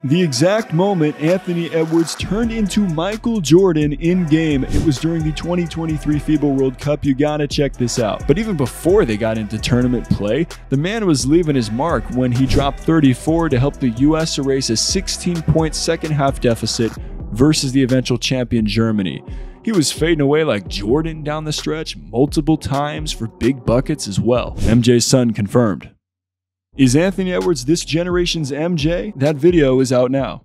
The exact moment Anthony Edwards turned into Michael Jordan in-game. It was during the 2023 FIBA World Cup. You gotta check this out. But even before they got into tournament play, the man was leaving his mark when he dropped 34 to help the US erase a 16-point second-half deficit versus the eventual champion Germany. He was fading away like Jordan down the stretch multiple times for big buckets as well. MJ's son confirmed. Is Anthony Edwards this generation's MJ? That video is out now.